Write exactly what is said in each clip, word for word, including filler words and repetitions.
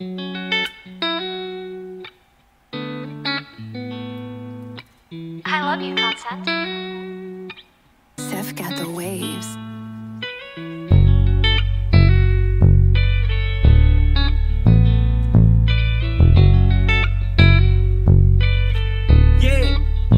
I love you, Concept. Seth got the waves. Yeah.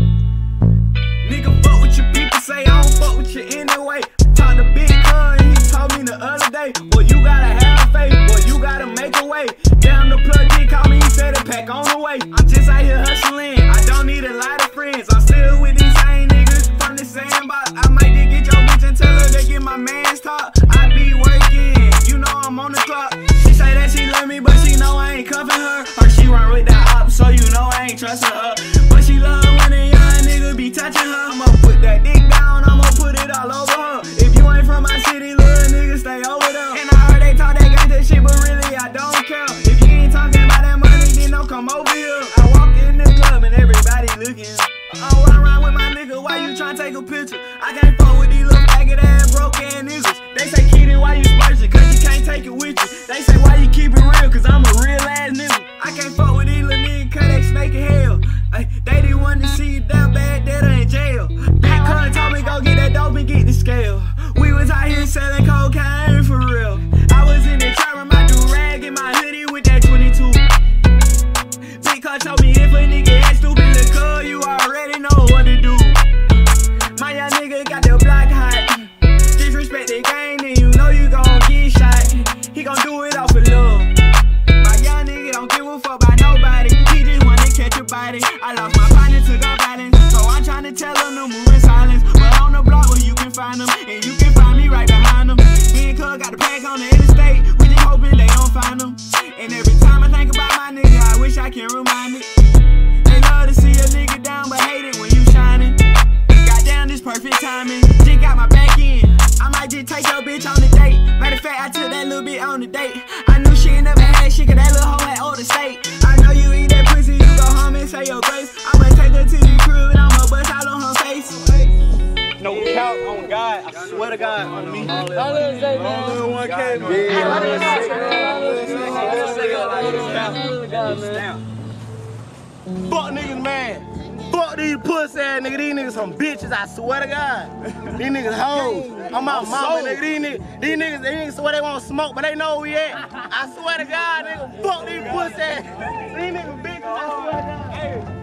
Nigga, fuck what your people say, I don't fuck with you anyway. Talk to Big Cuz, he told me the other day, boy, you gotta have faith, boy, you gotta make a way. Damn, the plug G called me, he said the pack on the way. I'm just out here hustling, I don't need a lot of friends. I'm still with these same niggas from the sandbox. I might just get your bitch and tell her to get my man's talk. I be working, you know I'm on the clock. She say that she love me, but she know I ain't cuffing her. Or she run with the op, so you know I ain't trusting her. But she love when a young nigga be touching her. I'ma put that dick down, I'ma put it all over her. If you ain't from my city, little nigga, stay over there. And I heard they talk that gangsta shit, but really I don't care. If you ain't talking about that money, then don't come over here. I walk in the club and everybody looking. Oh, I ride with my nigga, why you tryna take a picture? I can't fuck with these little faggot ass broke ass niggas. They say, Kitty, why you splurging? Cause you can't take it with you. They say, why you keep it real? Cause I'm a real ass nigga. I can't fuck with these little niggas cause they snake in hell. Ay, they didn't want to see you down bad, dead or in jail. Big Cuz told me go get that dope and get the scale. We was out here selling cocaine for real. I was in the trap with my do-rag and my hoodie with that twenty-two. Big Cuz told me if a nigga act stupid, look good, you already know what to do. My young nigga got the block hot. Disrespect the game, then you know you gon' get shot. He gon' do it off of love. My young nigga don't give a fuck about nobody. He just wanna catch a body. I lost my partner, took a balance. So I'm tryna tell him to move in silence. But on the block where you can find him, and you can find me right behind him. Me and Cuz got the pack on the interstate. We just hoping they don't find him. And every time I think about my nigga, I wish I can remind it. They love to see a nigga down, but hate it when you shining. Goddamn, this perfect timing. Just got my back in. I might just take your bitch on the date. Matter of fact, I took that little bit on the date. I knew she ain't never had shit, cause that little hoe had older state. I know you eat that pussy, you go home and say your grace. I'ma take her to the crib and I'ma bust out on her face. No count on God, I swear to God, on me. All in one K, fuck niggas, man. Fuck these pussy ass niggas. These niggas some bitches, I swear to God. These niggas hoes. I'm out mama, nigga. These niggas, these niggas, these niggas swear they want smoke, but they know where we at. I swear to God, nigga. Fuck these pussy ass. These niggas bitches, I swear to God. Hey.